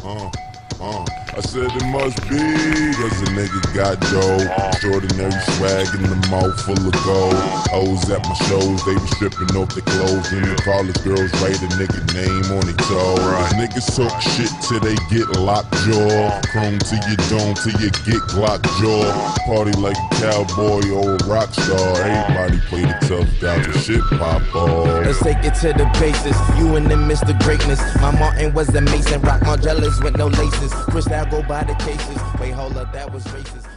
I said it must be, cause a nigga got dough. Extraordinary swag in the mouth full of gold. Hoes at my shows, they be stripping off their clothes. And the college girls write a nigga name on their toe. Cause niggas talk shit till they get locked jaw. Chrome to your dome till you get Glock jaw. Party like a cowboy or a rock star. Everybody play the tough guy till shit pop off. Let's take it to the basis. You and them Mr. Greatness. My Martin was the Mason. Rock Margellas with no laces. Chris now go by the cases. Wait, hold up, that was racist.